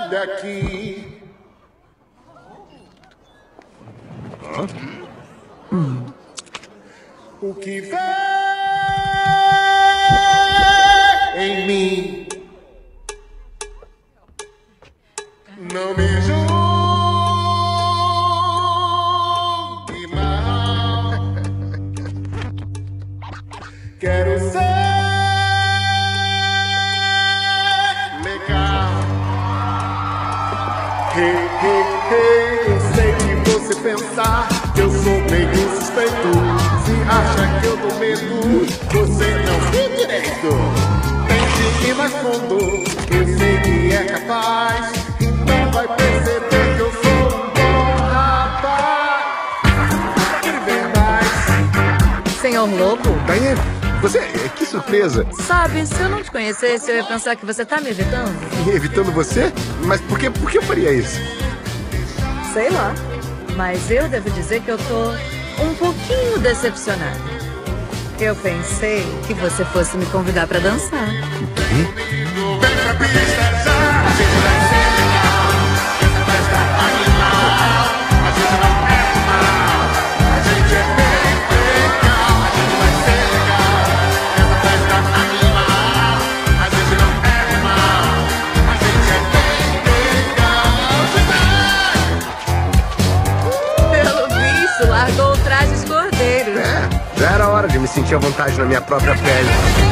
daqui. O que vem em mim não me julgue mal. Quero ser legal. Eu sei que você pensar que eu sou meio suspeito. Se acha que eu dou medo, você não tem direito. Tente ir mais fundo, eu sei que é capaz. Então vai perceber que eu sou um bom rapaz. De verdade. Senhor Lobo? Diane, você... Que surpresa. Sabe, se eu não te conhecesse, eu ia pensar que você tá me evitando. Evitando você? Mas por que eu faria isso? Sei lá. Mas eu devo dizer que eu tô um pouquinho decepcionada. Eu pensei que você fosse me convidar pra dançar. Vem pra pista já, a gente vai ser legal. Essa festa animal, a gente não é mal. A gente é bem legal, a gente vai ser legal. Essa festa animal, a gente não é mal. A gente é bem legal demais. Pelo visto, largou o traje de cordeiro. Já era hora de me sentir à vontade na minha própria pele.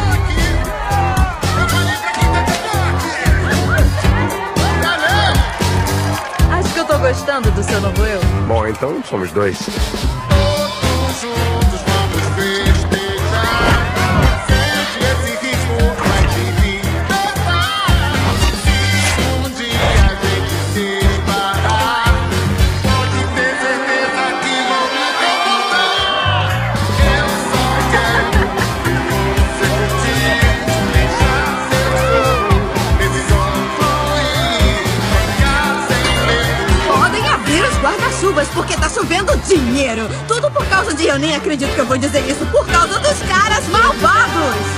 Acho que eu tô gostando do seu novo eu. Bom, então somos dois. Todos juntos vamos festejar. Sente esse ritmo, vai te libertar. Se um dia a gente se esbarrar, pode ter certeza que vou me incomodar. Eu só quero você curtir, deixar seu show, nesse som fluir, ficar sem medo. Podem abrir os guarda-chuvas porque tá chovendo dinheiro. Tudo por causa de... Eu nem acredito que eu vou dizer isso. Por causa dos caras malvados.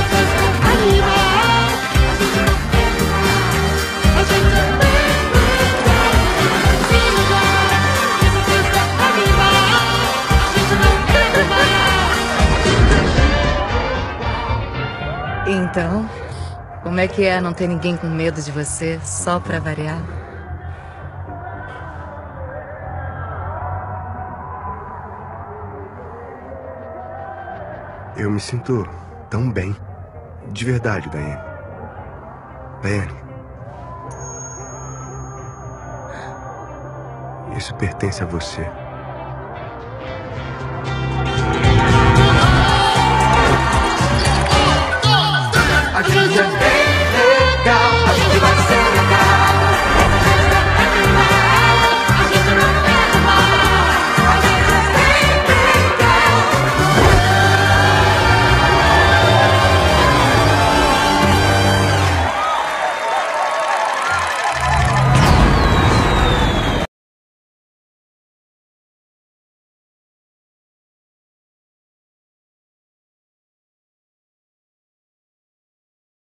Então, como é que é não ter ninguém com medo de você, só pra variar? Eu me sinto tão bem. De verdade, Diane. Diane. Isso pertence a você.